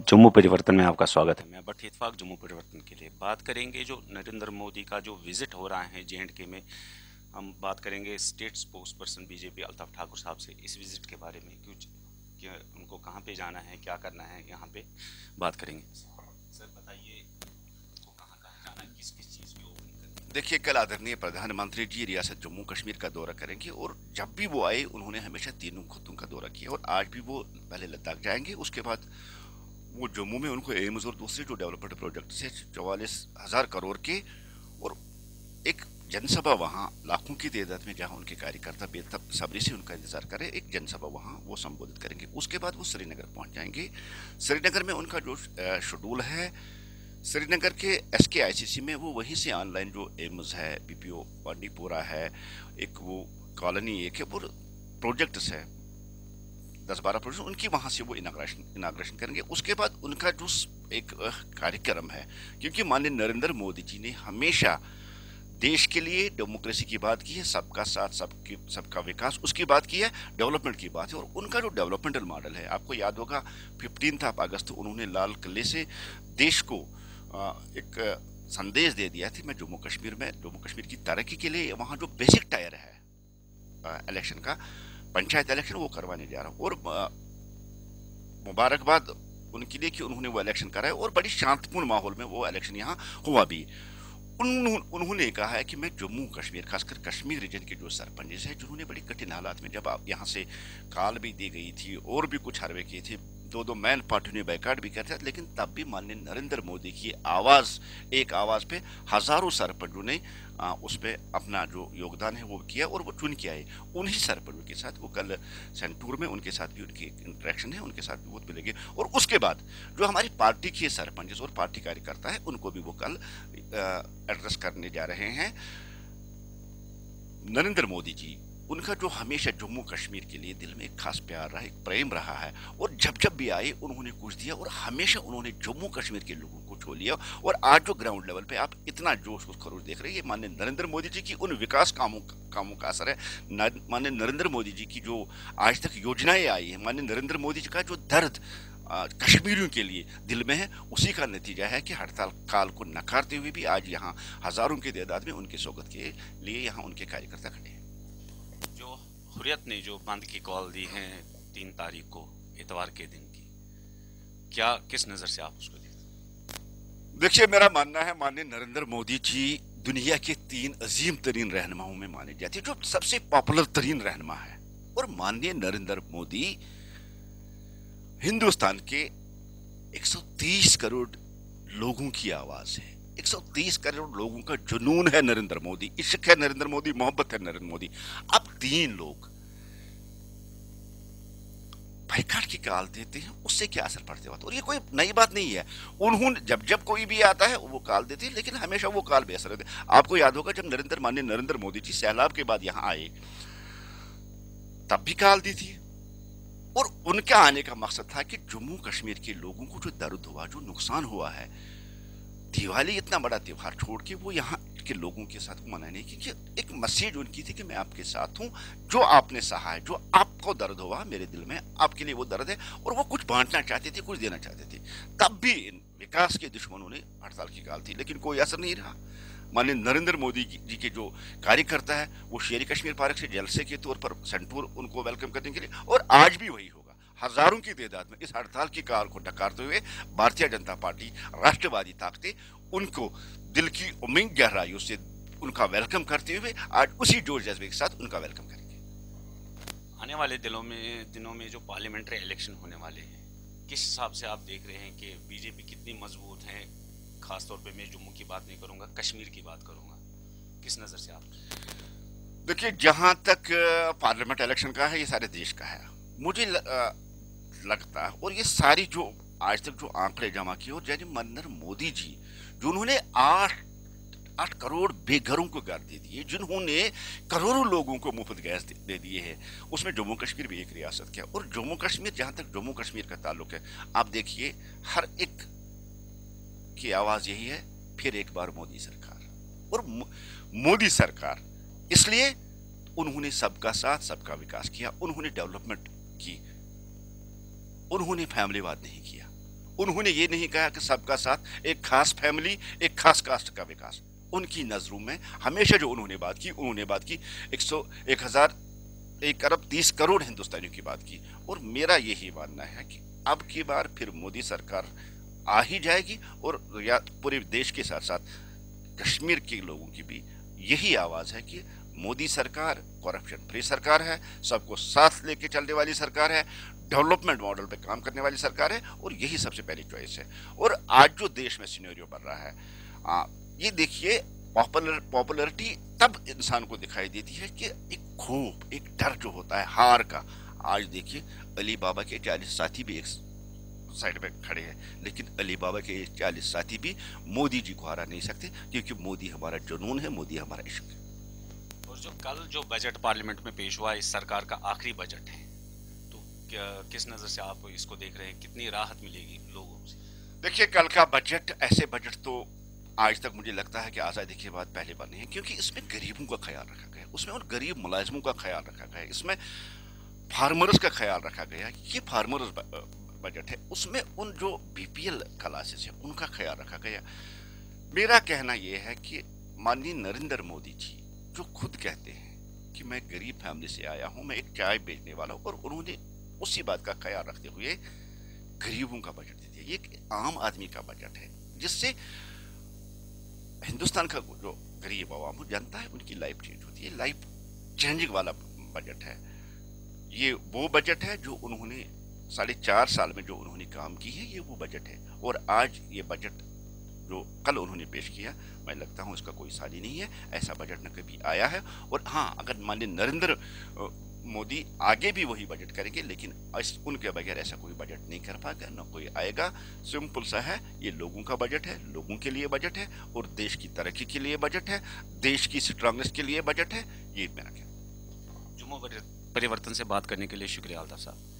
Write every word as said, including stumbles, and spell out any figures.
जम्मू परिवर्तन में आपका स्वागत है। मैं बट इत्फाक जम्मू परिवर्तन के लिए बात करेंगे जो नरेंद्र मोदी का जो विजिट हो रहा है जे एंड के में। हम बात करेंगे state spokesperson BJP Altaf Thakur साहब से इस विजिट के बारे में, कुछ क्या उनको कहाँ पे जाना है, क्या करना है, यहाँ पे बात करेंगे। सर बताइए, उनको कहाँ कहाँ जाना है, किस किस चीज़ पे ओपनिंग करनी है। देखिए, कल आदरणीय प्रधानमंत्री जी रियासत जम्मू कश्मीर का दौरा करेंगे और जब भी वो आए उन्होंने हमेशा तीनों खत्ों का दौरा किया और आज भी वो पहले लद्दाख जाएंगे, उसके बाद वो जम्मू में उनको एम्स और दूसरे जो डेवलपमेंट प्रोजेक्ट है चौवालीस हजार करोड़ के और एक जनसभा वहाँ लाखों की तादाद में जहाँ उनके कार्यकर्ता बेसब्री से उनका इंतजार करें, एक जनसभा वहाँ वो संबोधित करेंगे। उसके बाद वो श्रीनगर पहुँच जाएंगे। श्रीनगर में उनका जो शेड्यूल है, श्रीनगर के एस के आई सी सी में वो वहीं से ऑनलाइन जो एम्स है, पी पी ओ बांडीपोरा है, एक वो कॉलोनी एक है, वो प्रोजेक्ट्स है दस बारह प्रोजेक्ट, उनकी वहाँ से वो इनाग्रेशन इनाग्रेशन करेंगे। उसके बाद उनका जो एक कार्यक्रम है, क्योंकि माननीय नरेंद्र मोदी जी ने हमेशा देश के लिए डेमोक्रेसी की बात की है, सबका साथ सबकी सबका विकास उसकी बात की है, डेवलपमेंट की बात है। और उनका जो डेवलपमेंटल मॉडल है, आपको याद होगा फिफ्टीन अगस्त उन्होंने लाल किले से देश को एक संदेश दे दिया था, मैं जम्मू कश्मीर में जम्मू कश्मीर की तरक्की के लिए वहाँ जो बेसिक टायर है इलेक्शन का, पंचायत इलेक्शन, वो करवाने जा रहा हूँ। और मुबारकबाद उनके लिए कि उन्होंने वो इलेक्शन कराया और बड़ी शांतिपूर्ण माहौल में वो इलेक्शन यहाँ हुआ भी। उन, उन्होंने कहा है कि मैं जम्मू कश्मीर, खासकर कश्मीर रीजन के जो सरपंच हैं जिन्होंने बड़ी कठिन हालात में, जब आप यहाँ से काल भी दी गई थी और भी कुछ हरवे किए थे, दो दो मैन पार्टी ने बैकाट भी किया था, लेकिन तब भी माननीय नरेंद्र मोदी की आवाज़, एक आवाज़ पे हज़ारों सरपंचों ने आ, उस पर अपना जो योगदान है वो किया और वो चुन के आए। उन्हीं सरपंचों के साथ वो कल सेंटूर में उनके साथ भी उनकी इंटरेक्शन है, उनके साथ भी वो मिलेंगे। और उसके बाद जो हमारी पार्टी के सरपंच और पार्टी कार्यकर्ता है उनको भी वो कल एड्रेस करने जा रहे हैं। नरेंद्र मोदी जी, उनका जो हमेशा जम्मू कश्मीर के लिए दिल में एक खास प्यार रहा, एक प्रेम रहा है, और जब जब भी आए उन्होंने कुछ दिया और हमेशा उन्होंने जम्मू कश्मीर के लोगों को छो लिया। और आज जो ग्राउंड लेवल पे आप इतना जोश और खरोश देख रहे हैं, ये माननीय नरेंद्र मोदी जी की उन विकास कामों कामों का असर है। माननीय नरेंद्र मोदी जी की जो आज तक योजनाएं आई है, माननीय नरेंद्र मोदी जी का जो दर्द कश्मीरियों के लिए दिल में है, उसी का नतीजा है कि हड़ताल काल को नकारते हुए भी आज यहाँ हजारों की तादाद में उनके स्वागत के लिए यहाँ उनके कार्यकर्ता खड़े हैं। जो हुर्रियत ने जो बंद की कॉल दी है तीन तारीख को इतवार के दिन की, क्या किस नज़र से आप उसको देखते? देखिए, मेरा मानना है माननीय नरेंद्र मोदी जी दुनिया के तीन अजीम तरीन रहनुमाओं में माने जाते हैं, जो सबसे पॉपुलर तरीन रहनुमा है। और माननीय नरेंद्र मोदी हिंदुस्तान के एक सौ तीस करोड़ लोगों की आवाज है, एक सौ तीस करोड़ लोगों का जुनून है नरेंद्र मोदी, इश्क है नरेंद्र मोदी, मोहब्बत है नरेंद्र मोदी। अब तीन लोग भाईकाट की काल देते हैं, उससे क्या असर पड़ते होता है? और ये कोई नई बात नहीं है, उन्होंने जब जब कोई भी आता है वो काल देते हैं, लेकिन हमेशा वो काल बेअसर होते हैं। आपको याद होगा जब नरेंद्र माननीय नरेंद्र मोदी जी सैलाब के बाद यहाँ आए तब भी काल दी थी, और उनका आने का मकसद था कि जम्मू कश्मीर के लोगों को जो दर्द हुआ, जो नुकसान हुआ है, दिवाली इतना बड़ा त्योहार छोड़ के वो यहाँ के लोगों के साथ मनाने की, क्योंकि एक मैसेज उनकी थी कि मैं आपके साथ हूँ, जो आपने सहा है, जो आपको दर्द हुआ मेरे दिल में, आपके लिए वो दर्द है। और वो कुछ बांटना चाहते थे, कुछ देना चाहते थे। तब भी इन विकास के दुश्मनों ने हड़ताल की काल थी, लेकिन कोई असर नहीं रहा। माननीय नरेंद्र मोदी जी के जो कार्यकर्ता है वो शेरी कश्मीर पार्क से जलसे के तौर पर सेंटूर उनको वेलकम करने के लिए, और आज भी वही होगा। हजारों की तादाद में इस हड़ताल की काल को डकारते हुए भारतीय जनता पार्टी, राष्ट्रवादी ताकतें उनको दिल की उम्मीद गहराइयों से उनका वेलकम करते हुए आज उसी जोश जज्बे के साथ उनका वेलकम करेंगे। आने वाले दिनों में दिनों में जो पार्लियामेंट्री इलेक्शन होने वाले हैं, किस हिसाब से आप देख रहे हैं कि बीजेपी कितनी मजबूत है? खासतौर पे मैं जम्मू की बात नहीं करूंगा, कश्मीर की बात करूंगा, किस नज़र से आप? देखिए, जहां तक पार्लियामेंट इलेक्शन का है, ये सारे देश का है, मुझे लगता है। और ये सारी जो आज तक जो आंकड़े जमा किए, और जैसे नरेंद्र मोदी जी जो उन्होंने आठ आठ करोड़ बेघरों को घर दे दिए, जिन्होंने करोड़ों लोगों को मुफ्त गैस दे दिए हैं, उसमें जम्मू कश्मीर भी एक रियासत क्या। और जम्मू कश्मीर, जहां तक जम्मू कश्मीर का ताल्लुक है, आप देखिए हर एक की आवाज यही है, फिर एक बार मोदी सरकार। और मोदी सरकार इसलिए उन्होंने सबका साथ सबका विकास किया, उन्होंने डेवलपमेंट की, उन्होंने फैमिलीवाद नहीं किया, उन्होंने ये नहीं कहा कि सबका साथ, एक खास फैमिली, एक खास कास्ट का विकास। उनकी नजरों में हमेशा जो उन्होंने बात की, उन्होंने बात की एक सौ एक हजार एक अरब तीस करोड़ हिंदुस्तानियों की बात की। और मेरा यही मानना है कि अब की बार फिर मोदी सरकार आ ही जाएगी, और या पूरे देश के साथ साथ कश्मीर के लोगों की भी यही आवाज है कि मोदी सरकार करप्शन फ्री सरकार है, सबको साथ लेके चलने वाली सरकार है, डेवलपमेंट मॉडल पे काम करने वाली सरकार है, और यही सबसे पहली चॉइस है। और आज जो देश में सिनेरियो बन रहा है, आ, ये देखिए, पॉपुलर पॉपुलरिटी तब इंसान को दिखाई देती है कि एक खूब एक डर जो होता है हार का। आज देखिए, अली बाबा के चालीस साथी भी एक साइड पे खड़े हैं, लेकिन अली बाबा के चालीस साथी भी मोदी जी को हरा नहीं सकते, क्योंकि मोदी हमारा जुनून है, मोदी हमारा इश्क है। और जो कल जो बजट पार्लियामेंट में पेश हुआ, इस सरकार का आखिरी बजट है, तो क्या किस नजर से आप इसको देख रहे हैं, कितनी राहत मिलेगी लोगों से? देखिए, कल का बजट, ऐसे बजट तो आज तक मुझे लगता है कि आज़ादी के बाद पहले बने हैं, क्योंकि इसमें गरीबों का ख्याल रखा गया, उसमें उन गरीब मुलाजिमों का ख्याल रखा गया, इसमें फार्मर्स का ख्याल रखा गया। ये फार्मर्स बजट है, उसमें उन जो बीपीएल क्लासेस है उनका ख्याल रखा गया। मेरा कहना यह है कि माननीय नरेंद्र मोदी जी जो खुद कहते हैं कि मैं गरीब फैमिली से आया हूं, मैं एक चाय बेचने वाला हूं, और उन्होंने उसी बात का ख्याल रखते हुए गरीबों का बजट दे दिया। ये एक आम आदमी का बजट है, जिससे हिंदुस्तान का जो गरीब आवाम जनता है उनकी लाइफ चेंज होती है। लाइफ चेंजिंग वाला बजट है ये। वो बजट है जो उन्होंने साढ़े चार साल में जो उन्होंने काम की है, ये वो बजट है। और आज ये बजट जो कल उन्होंने पेश किया, मैं लगता हूँ इसका कोई साली नहीं है, ऐसा बजट न कभी आया है। और हाँ, अगर माननीय नरेंद्र मोदी आगे भी वही बजट करेंगे, लेकिन उनके बगैर ऐसा कोई बजट नहीं कर पाएगा, न कोई आएगा। सिंपल सा है, ये लोगों का बजट है, लोगों के लिए बजट है, और देश की तरक्की के लिए बजट है, देश की स्ट्रांगनेस के लिए बजट है। ये मेरा कहना। जुम्मू परिवर्तन से बात करने के लिए शुक्रिया अल्ताफ साहब।